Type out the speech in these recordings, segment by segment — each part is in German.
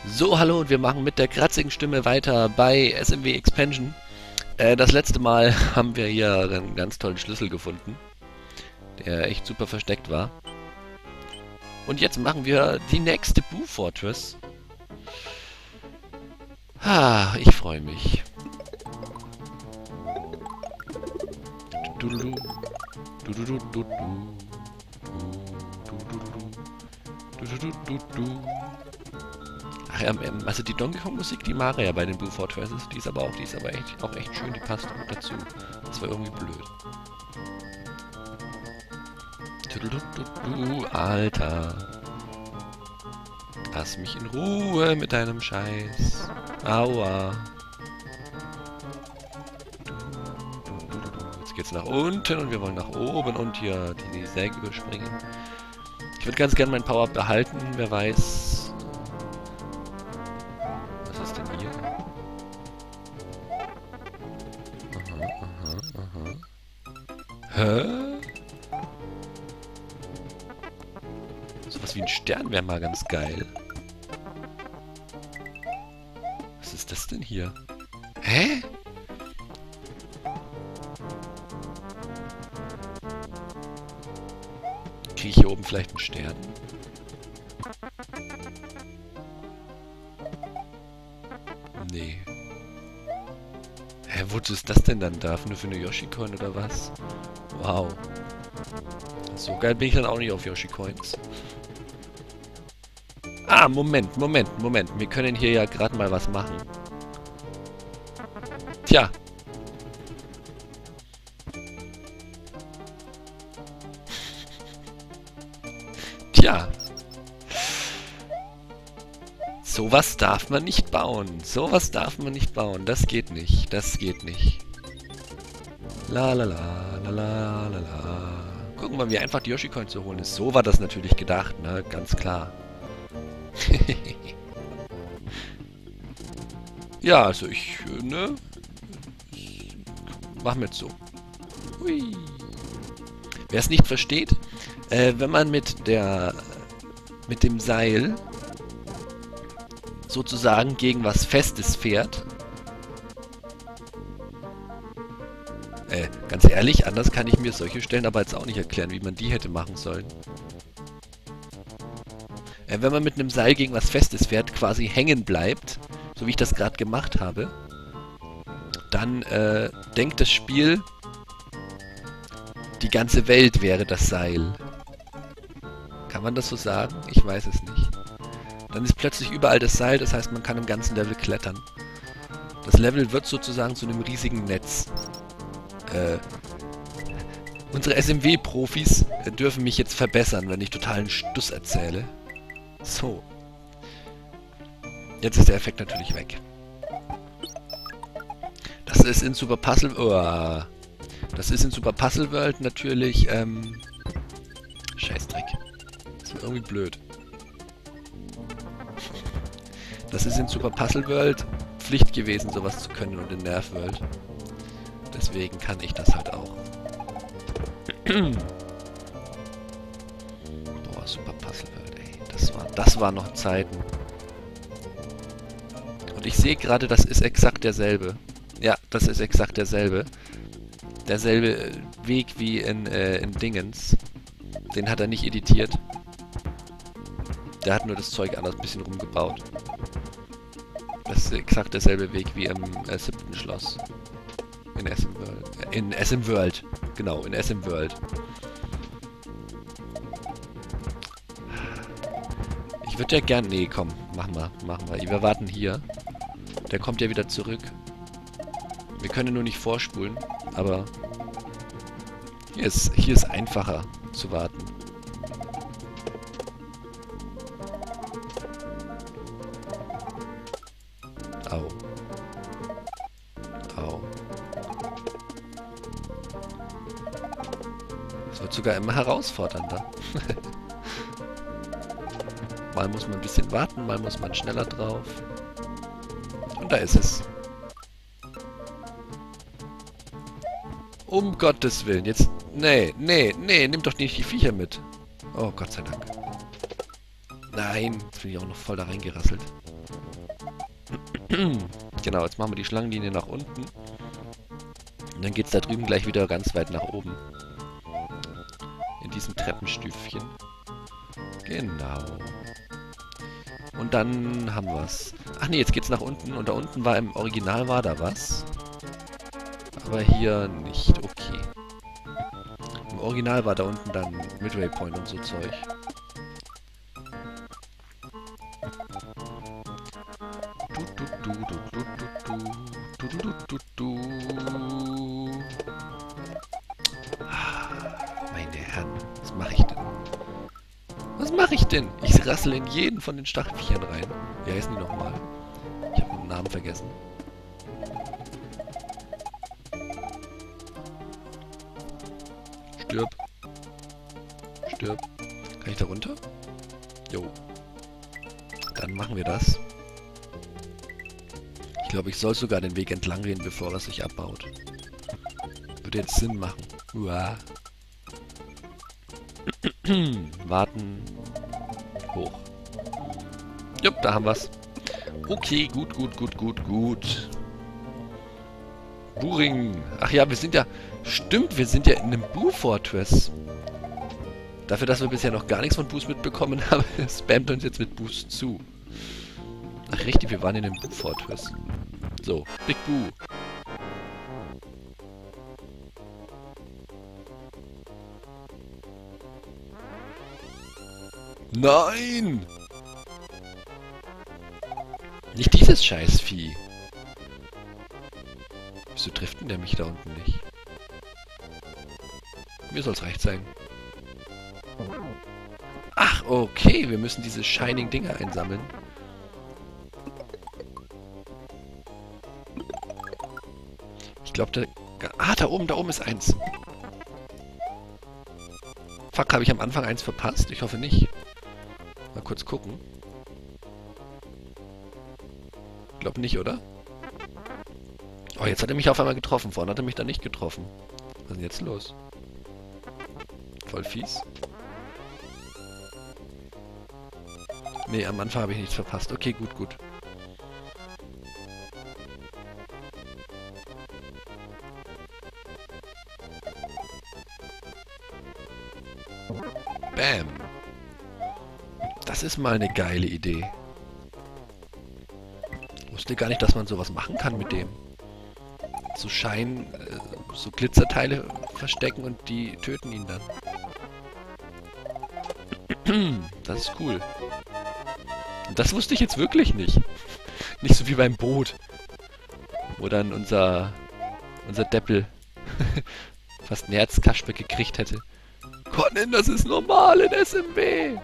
So, hallo und wir machen mit der kratzigen Stimme weiter bei SMW Expansion. Das letzte Mal haben wir hier einen ganz tollen Schlüssel gefunden, der echt super versteckt war. Und jetzt machen wir die nächste Boo Fortress. Ich freue mich. Dududu, dududu, dudu, dududu, dududu. Ach ja, also die Donkey Kong Musik, die mag er ja bei den Boo Fortresses. Die ist aber echt schön, die passt gut dazu. Das war irgendwie blöd. Alter. Lass mich in Ruhe mit deinem Scheiß. Aua. Jetzt geht's nach unten und wir wollen nach oben und hier die Säge überspringen. Ich würde ganz gerne mein Power-Up behalten. Wer weiß. Was ist denn hier? Aha. Hä? Sowas wie ein Stern wäre mal ganz geil. Was ist das denn hier? Hä? Kriege ich hier oben vielleicht einen Stern? Nee. Hä, wozu ist das denn dann da? Nur für eine Yoshi-Coin oder was? Wow. So geil bin ich dann auch nicht auf Yoshi-Coins. Moment. Wir können hier ja gerade mal was machen. Tja. Tja. Sowas darf man nicht bauen. Das geht nicht. La la la la la la la. Gucken wir, wie einfach die Yoshi-Coins zu holen ist. So war das natürlich gedacht, ne? Ganz klar. Ja, also ne? Machen wir jetzt so. Hui. Wer es nicht versteht, wenn man mit dem Seil sozusagen gegen was Festes fährt, ganz ehrlich, anders kann ich mir solche Stellen aber jetzt auch nicht erklären, wie man die hätte machen sollen. Wenn man mit einem Seil gegen was Festes fährt, quasi hängen bleibt, so wie ich das gerade gemacht habe, dann denkt das Spiel, die ganze Welt wäre das Seil. Kann man das so sagen? Ich weiß es nicht. Dann ist plötzlich überall das Seil, das heißt, man kann im ganzen Level klettern. Das Level wird sozusagen zu einem riesigen Netz. Unsere SMW-Profis dürfen mich jetzt verbessern, wenn ich totalen Stuss erzähle. So. Jetzt ist der Effekt natürlich weg. Das ist in Super Puzzle World natürlich, Scheißdreck. Das ist irgendwie blöd. Das ist in Super Puzzle World Pflicht gewesen, sowas zu können und in Nerf World. Deswegen kann ich das halt auch. Boah, Super Puzzle World, ey. Das war noch Zeiten. Und ich sehe gerade, das ist exakt derselbe. Ja, das ist exakt derselbe. Derselbe Weg wie in Dingens. Den hat er nicht editiert. Der hat nur das Zeug anders ein bisschen rumgebaut. Das ist exakt derselbe Weg wie im 7. Schloss. In SM World. In SM World. Genau, in SM World. Ich würde ja gern... Nee, komm. Machen wir. Wir warten hier. Der kommt ja wieder zurück. Wir können nur nicht vorspulen, aber... Hier ist einfacher zu warten. Au. Es wird sogar immer herausfordernder. Mal muss man ein bisschen warten, mal muss man schneller drauf. Und da ist es. Um Gottes Willen, jetzt... Nee, nimm doch nicht die Viecher mit. Oh, Gott sei Dank. Nein, jetzt bin ich auch noch voll da reingerasselt. Genau, jetzt machen wir die Schlangenlinie nach unten. Und dann geht es da drüben gleich wieder ganz weit nach oben. In diesem Treppenstüfchen. Genau. Und dann haben wir es. Ach nee, jetzt geht's nach unten. Und da unten war im Original war da was. Aber hier nicht. Okay. Im Original war da unten dann Midway Point und so Zeug. Meine Herren, was mache ich denn? Was mache ich denn? Ich rassel in jeden von den Stachelviechern rein. Wie heißen die nochmal? Ich habe den Namen vergessen. Stirb. Stirb. Kann ich da runter? Jo. Dann machen wir das. Ich glaube, ich soll sogar den Weg entlang gehen, bevor er sich abbaut. Würde jetzt Sinn machen. Uah. Warten. Hoch. Jupp, da haben wir's. Okay, gut, gut, gut, gut, gut. Buring. Ach ja, wir sind ja... Stimmt, wir sind ja in einem Boo-Fortress. Dafür, dass wir bisher noch gar nichts von Boos mitbekommen haben, spammt uns jetzt mit Boos zu. Ach richtig, wir waren in einem Boo-Fortress. So, Big Boo. Nein! Nicht dieses Scheißvieh. Wieso trifft denn der mich da unten nicht? Mir soll's recht sein. Ach, okay, wir müssen diese Shining-Dinger einsammeln. Ich glaube, da... Ah, da oben ist eins. Fuck, habe ich am Anfang eins verpasst? Ich hoffe nicht. Mal kurz gucken. Ich glaube nicht, oder? Oh, jetzt hat er mich auf einmal getroffen. Vorhin hat er mich da nicht getroffen. Was ist denn jetzt los? Voll fies. Nee, am Anfang habe ich nichts verpasst. Okay, gut, gut. Bam. Das ist mal eine geile Idee. Ich wusste gar nicht, dass man sowas machen kann mit dem. So so Glitzerteile verstecken und die töten ihn dann. Das ist cool. Und das wusste ich jetzt wirklich nicht. Nicht so wie beim Boot. Wo dann unser Deppel fast eine Herzkasper gekriegt hätte. Conan, das ist normal in SMW.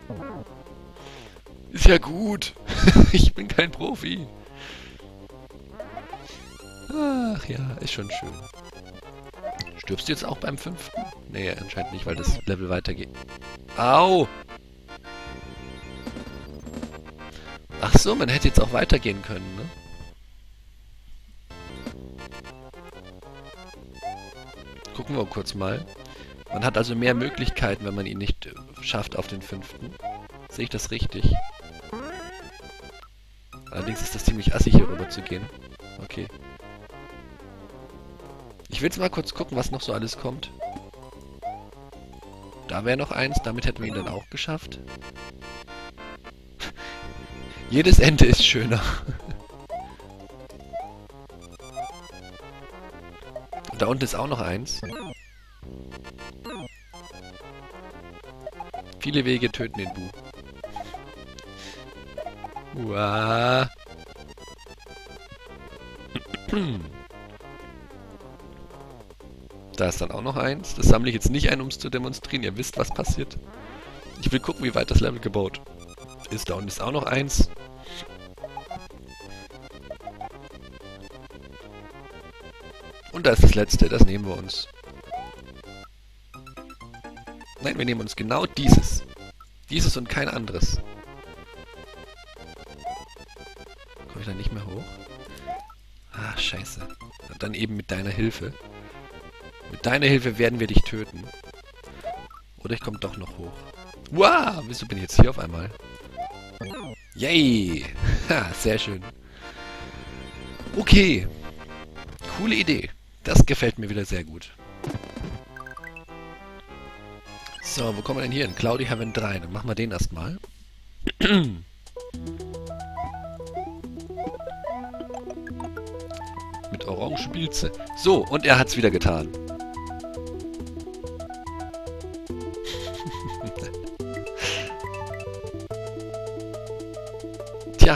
Ist ja gut. Ich bin kein Profi. Ach ja, ist schon schön. Stirbst du jetzt auch beim 5.? Nee, anscheinend nicht, weil das Level weitergeht. Au! Ach so, man hätte jetzt auch weitergehen können, ne? Gucken wir kurz mal. Man hat also mehr Möglichkeiten, wenn man ihn nicht schafft auf den 5. Sehe ich das richtig? Allerdings ist das ziemlich assig, hier rüber zu gehen. Okay. Ich will jetzt mal kurz gucken, was noch so alles kommt. Da wäre noch eins, damit hätten wir ihn dann auch geschafft. Jedes Ende ist schöner. Und da unten ist auch noch eins. Viele Wege töten den Bu. Uah. Da ist dann auch noch eins. Das sammle ich jetzt nicht ein, um es zu demonstrieren. Ihr wisst, was passiert. Ich will gucken, wie weit das Level gebaut ist. Da unten ist auch noch eins. Und da ist das letzte. Das nehmen wir uns. Nein, wir nehmen uns genau dieses. Dieses und kein anderes. Komme ich da nicht mehr hoch? Ah, scheiße. Und dann eben mit deiner Hilfe. Mit deiner Hilfe werden wir dich töten. Oder ich komme doch noch hoch. Wow, wieso bin ich jetzt hier auf einmal? Yay! Ha, sehr schön. Okay, coole Idee. Das gefällt mir wieder sehr gut. So, wo kommen wir denn hier hin? Cloudy Heaven 3. Dann machen wir den erstmal. Mit Orangenpilze. So, und er hat's wieder getan. Tja.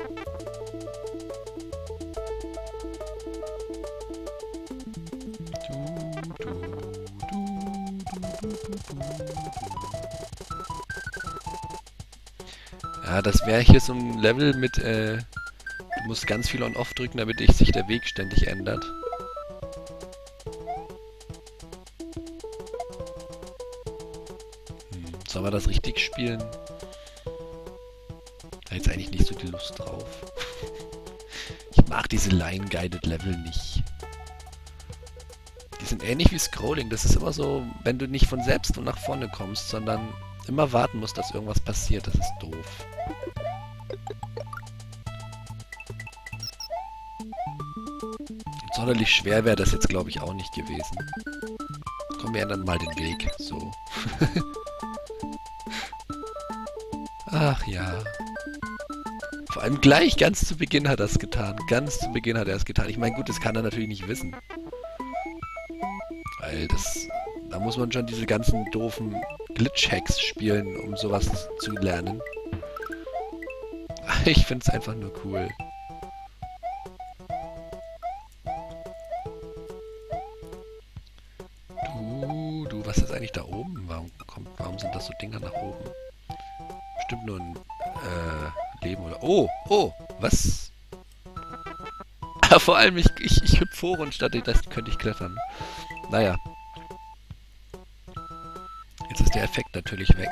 Ja, das wäre hier so ein Level mit, du musst ganz viel On-Off drücken, damit sich der Weg ständig ändert. Sollen wir das richtig spielen? Da jetzt eigentlich nicht so die Lust drauf. Ich mag diese Line-Guided Level nicht. Die sind ähnlich wie Scrolling. Das ist immer so, wenn du nicht von selbst und nach vorne kommst, sondern immer warten musst, dass irgendwas passiert. Das ist doof. Sonderlich schwer wäre das jetzt, glaube ich, auch nicht gewesen. Komm, wir ändern mal den Weg. So. Ach ja. Vor allem gleich ganz zu Beginn hat er es getan. Ganz zu Beginn hat er es getan. Ich meine, gut, das kann er natürlich nicht wissen. Weil da muss man schon diese ganzen doofen Glitch-Hacks spielen, um sowas zu lernen. Ich finde es einfach nur cool. Was ist eigentlich da oben? Warum sind das so Dinger nach oben? Bestimmt nur ein Leben oder... Oh, was? Vor allem, ich hüpfe vor und statt das könnte ich klettern. Naja. Jetzt ist der Effekt natürlich weg.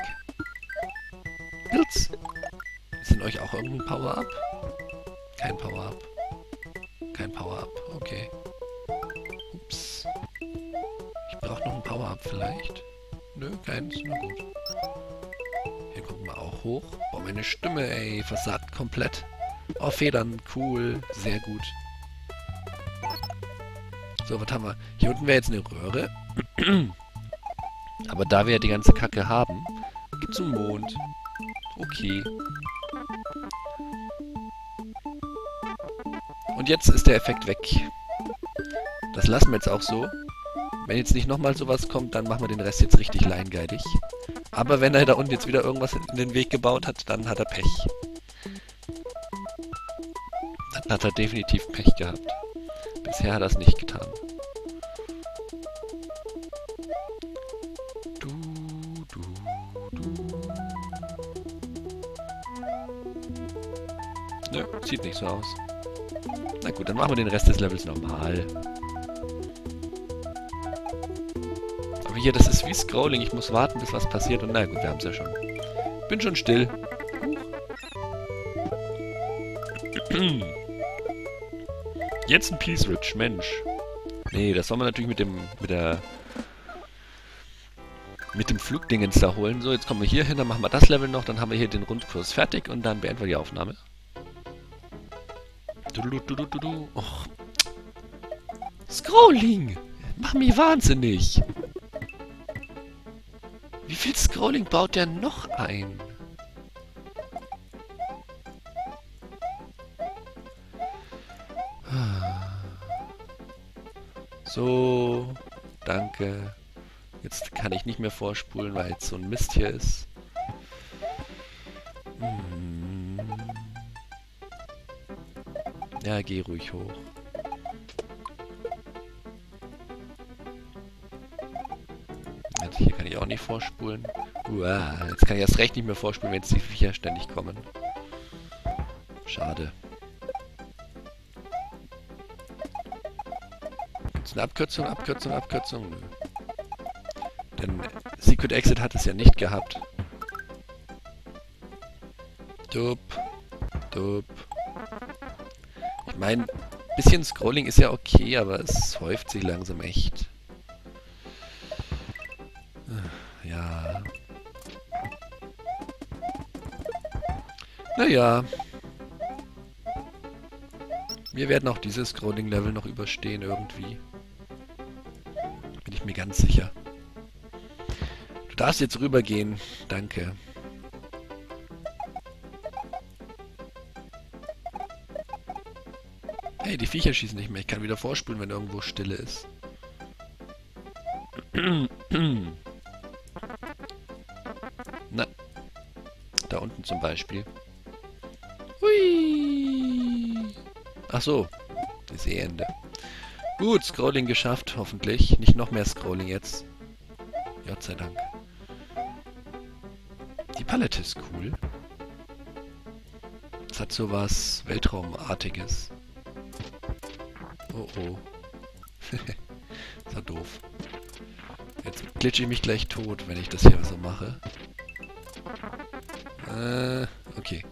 Pilz! Ist in euch auch irgendein Power-Up? Kein Power-Up. Kein Power-Up, okay. Ups. Ich brauche noch ein Power-Up vielleicht. Nö, keins, na gut. Hier kommt man auch hoch. Oh, meine Stimme, ey, versagt komplett. Oh, Federn, cool, sehr gut. So, was haben wir? Hier unten wäre jetzt eine Röhre. Aber da wir ja die ganze Kacke haben, gibt's einen Mond. Okay. Und jetzt ist der Effekt weg. Das lassen wir jetzt auch so. Wenn jetzt nicht nochmal sowas kommt, dann machen wir den Rest jetzt richtig line-guidig. Aber wenn er da unten jetzt wieder irgendwas in den Weg gebaut hat, dann hat er Pech. Dann hat er definitiv Pech gehabt. Bisher hat er es nicht getan. Nö, sieht nicht so aus. Na gut, dann machen wir den Rest des Levels normal. Aber hier, das ist wie Scrolling. Ich muss warten, bis was passiert. Und na gut, wir haben es ja schon. Bin schon still. Jetzt ein Peace Ridge, Mensch. Nee, das soll man natürlich mit dem Flugdingens da holen. So, jetzt kommen wir hier hin, dann machen wir das Level noch, dann haben wir hier den Rundkurs fertig und dann beenden wir die Aufnahme. Och. Scrolling! Mach mich wahnsinnig! Wie viel Scrolling baut der noch ein? So, danke. Jetzt kann ich nicht mehr vorspulen, weil jetzt so ein Mist hier ist. Ja, geh ruhig hoch. Jetzt hier kann ich auch nicht vorspulen. Jetzt kann ich erst recht nicht mehr vorspulen, wenn jetzt die Viecher ständig kommen. Schade. Gibt's eine Abkürzung, Abkürzung, Abkürzung? Nö. Denn Secret Exit hat es ja nicht gehabt. Dup. Ich meine, ein bisschen Scrolling ist ja okay, aber es häuft sich langsam echt. Ja. Naja. Wir werden auch dieses Scrolling-Level noch überstehen irgendwie. Bin ich mir ganz sicher. Du darfst jetzt rübergehen. Danke. Hey, die Viecher schießen nicht mehr. Ich kann wieder vorspulen, wenn irgendwo Stille ist. Na, da unten zum Beispiel. Hui! Ach so, die Seeende. Gut, Scrolling geschafft, hoffentlich. Nicht noch mehr Scrolling jetzt. Gott sei Dank. Die Palette ist cool. Es hat sowas Weltraumartiges. Oh oh. Ist ja doof. Jetzt glitsche ich mich gleich tot, wenn ich das hier so mache. Okay.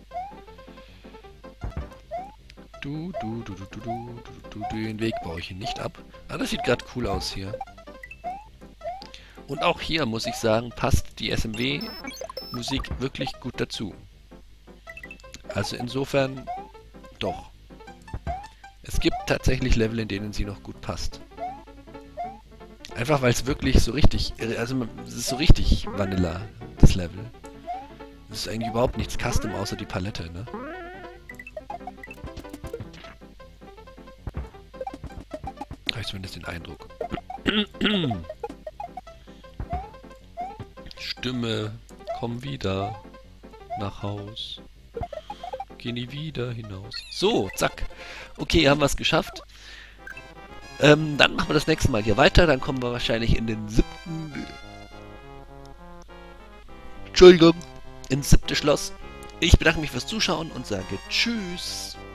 Den Weg baue ich hier nicht ab. Ah, das sieht gerade cool aus hier. Und auch hier, muss ich sagen, passt die SMW-Musik wirklich gut dazu. Also insofern, doch. Es gibt tatsächlich Level, in denen sie noch gut passt. Einfach weil es wirklich so richtig, also es ist so richtig Vanilla, das Level. Es ist eigentlich überhaupt nichts Custom außer die Palette, ne? Habe ich zumindest den Eindruck. Stimme, komm wieder nach Haus. Geh nie wieder hinaus. So, zack. Okay, haben wir es geschafft. Dann machen wir das nächste Mal hier weiter. Dann kommen wir wahrscheinlich in den 7. Entschuldigung. Ins 7. Schloss. Ich bedanke mich fürs Zuschauen und sage Tschüss.